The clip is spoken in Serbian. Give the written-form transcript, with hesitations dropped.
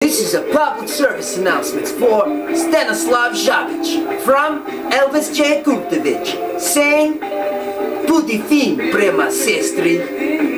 This is a public service announcement for Stanislav Žabić from Elvis J. Kurtovic saying Tutti fin prema sestri.